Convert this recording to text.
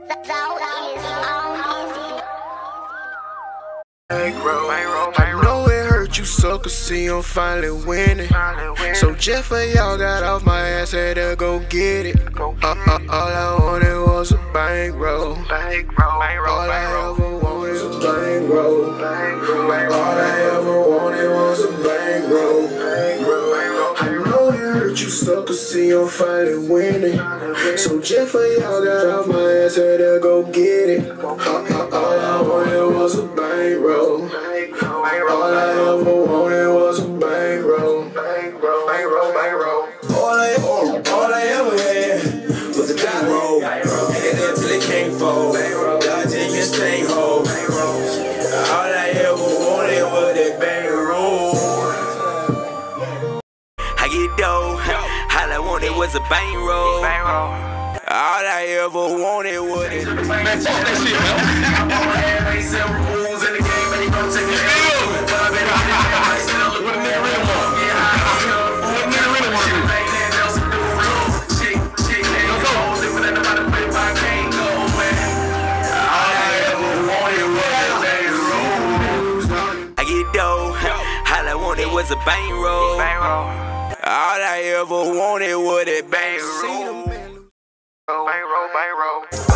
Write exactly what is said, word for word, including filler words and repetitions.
I know it hurt you, sucker, see I'm finally winning. So just for y'all got off my ass, had to go get it. Uh, uh, all I wanted was a bankroll. All I ever wanted was a bankroll. All I ever wanted was a bankroll. I know it hurt you, sucker, see I'm finally winning. So just for y'all got off my ass, had to go get it. Uh, uh, all I wanted was a bankroll. All I ever wanted was a bankroll. Bankroll, bankroll, bankroll. All I, all I ever had was a bankroll. Had that till it can't fold. Dodging your stay home. All I ever wanted was that bankroll. I get dough. All I wanted was a bankroll. All I ever wanted was it. Man, fuck that shit, man. They sell rules in the game, and they don't take it. What a nigga really want? What a nigga really want to do? Let's go. All I ever wanted was a bankroll. I get dough. All I wanted was a bankroll. All I ever wanted was that bankroll. Bankroll, bankroll.